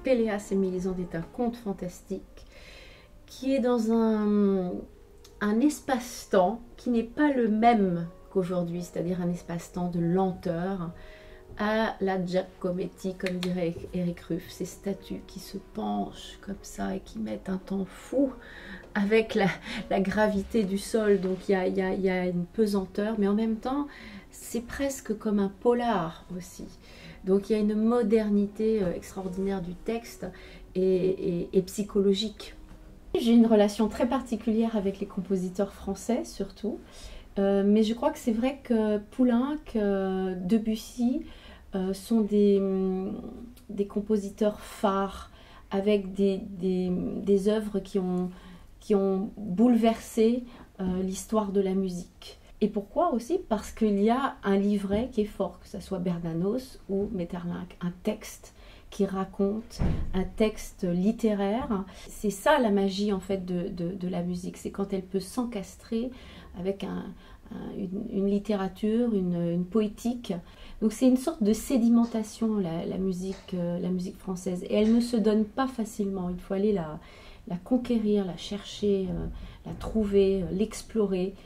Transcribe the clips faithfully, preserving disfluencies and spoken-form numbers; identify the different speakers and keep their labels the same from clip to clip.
Speaker 1: Péléas et Mélisande est un conte fantastique qui est dans un, un espace-temps qui n'est pas le même qu'aujourd'hui, c'est-à-dire un espace-temps de lenteur à la Giacometti, comme dirait Éric Ruff, ces statues qui se penchent comme ça et qui mettent un temps fou avec la, la gravité du sol, donc il y a, y, a, y a une pesanteur, mais en même temps c'est presque comme un polar aussi. Donc il y a une modernité extraordinaire du texte et, et, et psychologique. J'ai une relation très particulière avec les compositeurs français surtout, euh, mais je crois que c'est vrai que Poulenc, euh, Debussy euh, sont des, des compositeurs phares avec des, des, des œuvres qui ont, qui ont bouleversé euh, l'histoire de la musique. Et pourquoi aussi? Parce qu'il y a un livret qui est fort, que ce soit Bernanos ou Maeterlinck, un texte qui raconte, un texte littéraire. C'est ça la magie en fait de, de, de la musique, c'est quand elle peut s'encastrer avec un, un, une, une littérature, une, une poétique. Donc c'est une sorte de sédimentation la, la, musique, euh, la musique française, et elle ne se donne pas facilement, il faut aller la, la conquérir, la chercher, euh, la trouver, euh, l'explorer.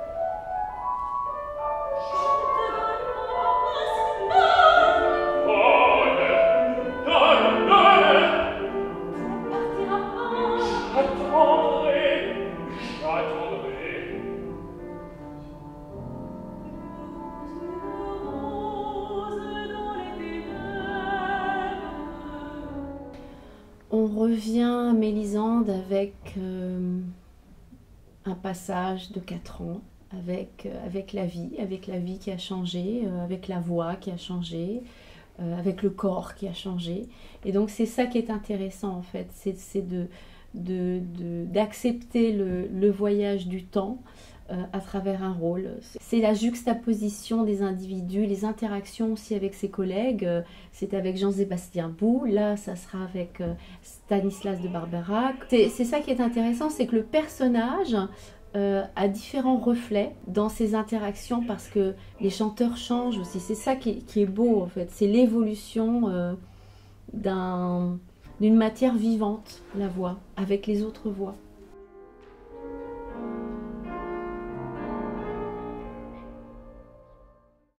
Speaker 1: On revient à Mélisande avec euh, un passage de quatre ans, avec, euh, avec la vie, avec la vie qui a changé, euh, avec la voix qui a changé, euh, avec le corps qui a changé. Et donc c'est ça qui est intéressant en fait, c'est de, de, de, d'accepter le, le voyage du temps euh, à travers un rôle. C'est la juxtaposition des individus, les interactions aussi avec ses collègues. C'est avec Jean-Sébastien Bou, là ça sera avec euh, Stanislas de Barberac. C'est ça qui est intéressant, c'est que le personnage euh, a différents reflets dans ses interactions parce que les chanteurs changent aussi. C'est ça qui est, qui est beau en fait, c'est l'évolution euh, d'un, d'une matière vivante, la voix, avec les autres voix.